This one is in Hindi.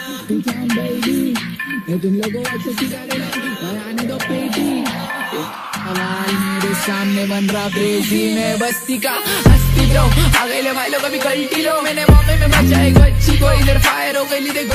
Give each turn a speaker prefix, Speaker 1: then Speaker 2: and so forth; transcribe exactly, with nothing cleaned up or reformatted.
Speaker 1: तुम लोगों को आने दो पेटी। सवाल मेरे सामने बन रहा क्रेजी, मैं बस्ती का हस्ती जो आ गए भाई लोग अभी गलती लो, मैंने मौके में बचाई अच्छी को इधर फायर हो गई।